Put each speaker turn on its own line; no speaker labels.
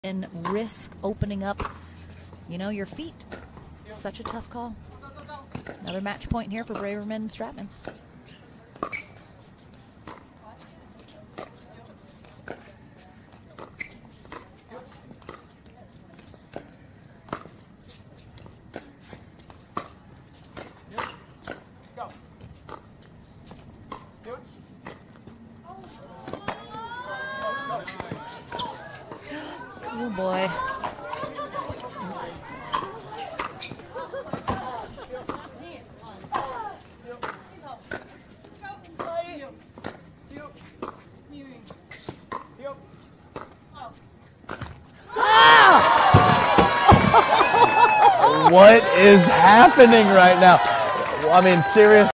and risk opening up, your feet. Such a tough call. Another match point here for Braverman and Stratman. Oh boy.
What is happening right now? I mean, seriously.